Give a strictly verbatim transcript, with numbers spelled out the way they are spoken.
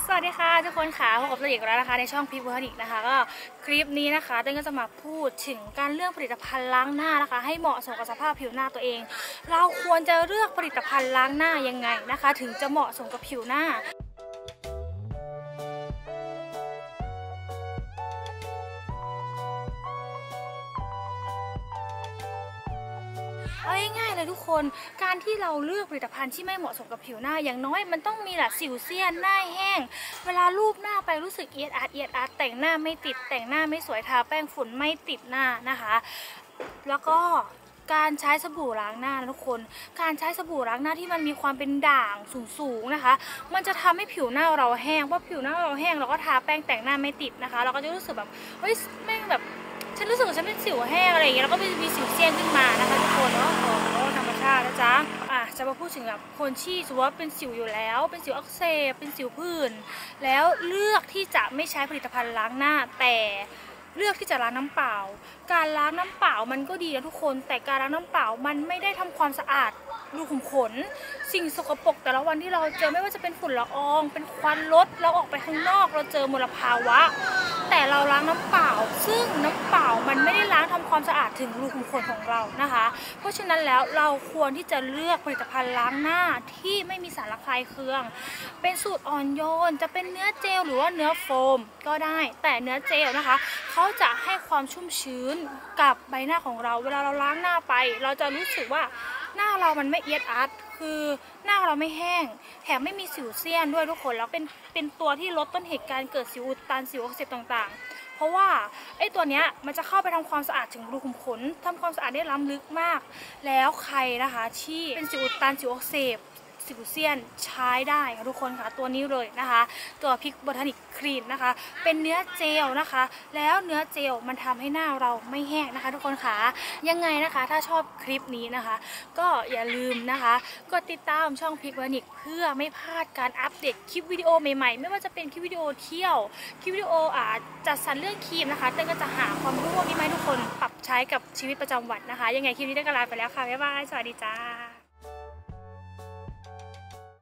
สวัสดีค่ะทุกคนค่ะพบกับตัวเอกแล้วนะคะในช่องพิบเวอร์นิกนะคะก็คลิปนี้นะคะเต้นก็จะมาพูดถึงการเลือกผลิตภัณฑ์ล้างหน้านะคะให้เหมาะสมกับสภาพผิวหน้าตัวเองเราควรจะเลือกผลิตภัณฑ์ล้างหน้ายังไงนะคะถึงจะเหมาะสมกับผิวหน้าเอาง่ายๆเลยทุกคนการที่เราเลือกผลิตภัณฑ์ที่ไม่เหมาะสมกับผิวหน้าอย่างน้อยมันต้องมีแหละสิวเซียนหน้าแห้งเวลาลูบหน้าไปรู้สึกเอียดอาร์เอียดอาร์แต่งหน้าไม่ติดแต่งหน้าไม่สวยทาแป้งฝุ่นไม่ติดหน้านะคะแล้วก็การใช้สบู่ล้างหน้าทุกคนการใช้สบู่ล้างหน้าที่มันมีความเป็นด่างสูงๆนะคะมันจะทำให้ผิวหน้าเราแห้งเพราะผิวหน้าเราแห้งเราก็ทาแป้งแต่งหน้าไม่ติดนะคะเราก็จะรู้สึกแบบเฮ้ยแม่งแบบฉันรู้สึกว่าฉันเป็นสิวแห้งอะไรอย่างเงี้ยแล้วก็มีสิวเซียนขึ้นมานะคะทุกคนเนาะโอ้ธรรมชาตินะจ๊ะอ่ะจะมาพูดถึงแบบคนที่สมมติว่าเป็นสิวอยู่แล้วเป็นสิวอักเสบเป็นสิวผื่นแล้วเลือกที่จะไม่ใช้ผลิตภัณฑ์ล้างหน้าแต่เลือกที่จะล้างน้ำเปล่าการล้างน้ำเปล่ามันก็ดีนะทุกคนแต่การล้างน้ำเปล่ามันไม่ได้ทำความสะอาดรูขุมขนสิ่งสกปรกแต่ละวันที่เราเจอไม่ว่าจะเป็นฝุ่นละอองเป็นควันรถเราออกไปข้างนอกเราเจอมลภาวะแต่เราล้างน้ำเปล่าซึ่งน้ำเปล่ามันไม่ได้ล้างทำความสะอาดถึงรูขุมขนของเรานะคะเพราะฉะนั้นแล้วเราควรที่จะเลือกผลิตภัณฑ์ล้างหน้าที่ไม่มีสารระคายเคืองเป็นสูตรอ่อนโยนจะเป็นเนื้อเจลหรือว่าเนื้อโฟมก็ได้แต่เนื้อเจลนะคะเขาจะให้ความชุ่มชื้นกับใบหน้าของเราเวลาเราล้างหน้าไปเราจะรู้สึกว่าหน้าเรามันไม่เอียดอาร์ตคือหน้าเราไม่แห้งแถมไม่มีสิวเซียนด้วยทุกคนแล้วเป็นเป็นตัวที่ลดต้นเหตุการณ์เกิดสิวอุดตันสิวอักเสบต่างๆเพราะว่าไอ้ตัวเนี้ยมันจะเข้าไปทำความสะอาดถึงรูขุมขนทำความสะอาดได้ล้ำลึกมากแล้วใครนะคะที่เป็นสิวอุดตันสิวอักเสบสิวเซียนใช้ได้ค่ะทุกคนค่ะตัวนี้เลยนะคะตัวพิกบอทานิกครีมนะคะเป็นเนื้อเจลนะคะแล้วเนื้อเจลมันทำให้หน้าเราไม่แห้งนะคะทุกคนค่ะยังไงนะคะถ้าชอบคลิปนี้นะคะก็อย่าลืมนะคะกดติดตามช่องพิกบอทานิกเพื่อไม่พลาดการอัปเดตคลิปวิดีโอใหม่ๆไม่ว่าจะเป็นคลิปวิดีโอเที่ยวคลิปวิดีโออ่าจัดสรรเรื่องครีมนะคะเต้นก็จะหาความรู้นี้มาให้ทุกคนปรับใช้กับชีวิตประจำวันนะคะยังไงคลิปนี้ได้กลาไปแล้วค่ะบ๊ายบายสวัสดีจ้า